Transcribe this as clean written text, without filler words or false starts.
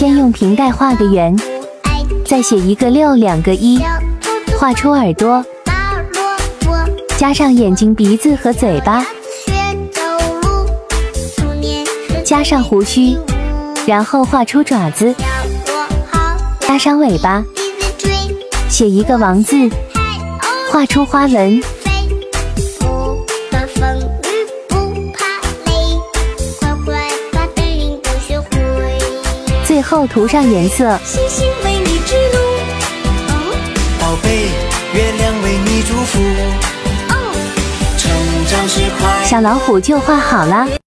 先用瓶盖画个圆，再写一个6，两个1，画出耳朵，加上眼睛、鼻子和嘴巴，加上胡须，然后画出爪子，加上尾巴，写一个王字，画出花纹。最后涂上颜色。 星星为你指路， 宝贝，月亮为你祝福。成长是快。 小老虎就画好了。